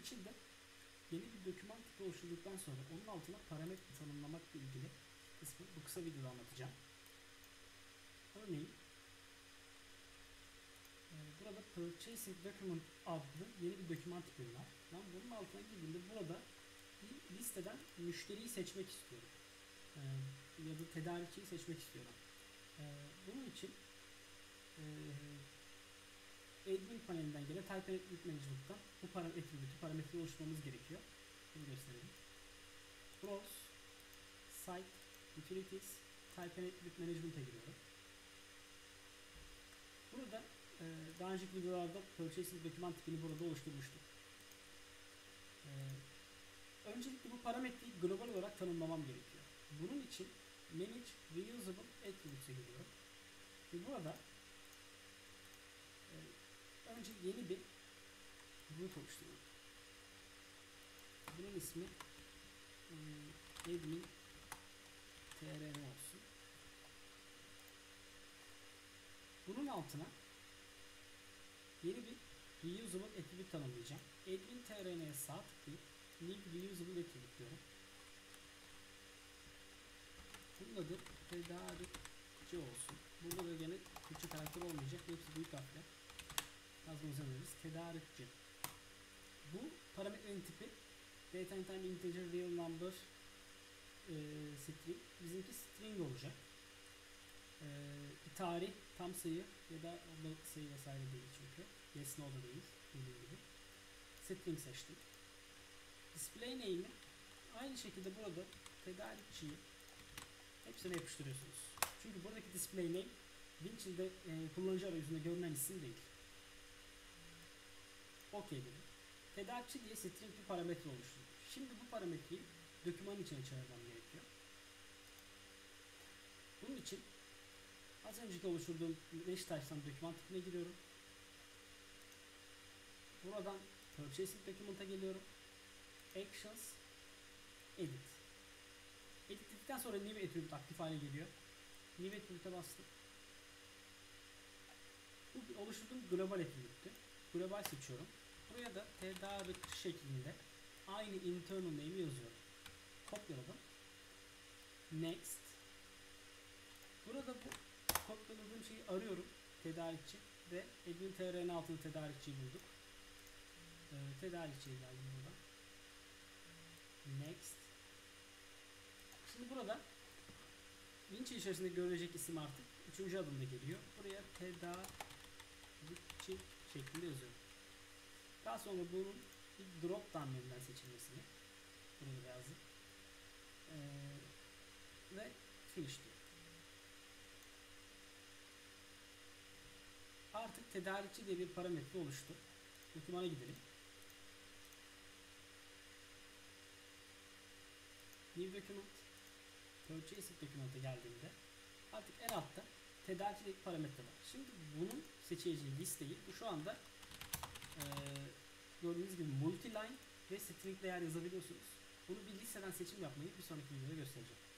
içinde yeni bir doküman tipi oluşturduktan sonra onun altına parametre tanımlamakla ilgili kısmı bu kısa videoda anlatacağım. Örneğin burada Purchasing Document adlı yeni bir doküman tipim var. Ben bunun altına girdiğimde burada bir listeden müşteriyi seçmek istiyorum. Ya da tedarikçiyi seçmek istiyorum. Bunun için admin panelinden gelen Type Attribute Management'tan bu parametreyi oluşturmamız gerekiyor. Bunu gösterelim. Browse, Site, Utilities, Type Attribute Management'a giriyorum. Burada daha önceki videolarda Purchasing Document tipini burada oluşturmuştuk. Öncelikle bu parametreyi global olarak tanımlamam gerekiyor. Bunun için Manage Reusable Attributes'e giriyorum. Ve burada önce yeni bir group oluşturuyorum. Bunun ismi admin trn olsun. Bunun altına yeni bir reusable attribute tanımlayacağım. Admin trn'ye sağ tıklayıp New Reusable Attribute diyorum. Bunun adı tedarikçi olsun. Burada da gene Türkçe karakter olmayacak. Hepsi büyük harfle. Yazmanızı öneririz. Tedarikçi. Bu parametrenin tipi date and time integer real number string. Bizimki string olacak. Bir tarih, tam sayı ya da oda sayı vesaire değil çünkü. Yes no da değil. Dediğim gibi. String seçtik. Display name'i aynı şekilde burada tedarikçiyi hepsine yapıştırıyorsunuz. Çünkü buradaki display name Winchill'de kullanıcı arayüzünde görünen isim değil. OK dedim. Tedarikçi diye string bir parametre oluşturdum. Şimdi bu parametreyi dokümanın içine çağırmam gerekiyor. Bunun için az önceki oluşturduğum Nashtype'dan doküman tipine giriyorum. Buradan Purchasing Document'a geliyorum. Actions, Edit. Edit dedikten sonra New Attribute aktif hale geliyor. New Attribute'e bastım. Bu oluşturduğum global attribute'tü. Global seçiyorum. Buraya da tedarikçi şeklinde aynı internal name'i yazıyorum. Kopyaladım. Next. Burada bu kopyaladığım şeyi arıyorum. Tedarikçi ve admin trn altında tedarikçiyi bulduk. Tedarikçiye geldim buradan. Next. Şimdi burada Winch içerisinde görülecek isim artık 3. adımda geliyor. Buraya tedarikçi şeklinde yazıyorum. Daha sonra bunun bir drop down menüden seçilmesini burada yazdım. Ve finish diyor. Artık tedarikçi diye bir parametre oluştu. Dokümana gidelim. New Document, Purchasing Document'a geldiğimde artık en altta tedarikçi parametre var. Şimdi bunun seçeceği listeyi bu şu anda gördüğünüz gibi multi-line ve string değer yazabiliyorsunuz. Bunu bir listeden seçim yapmayı bir sonraki videoda göstereceğim.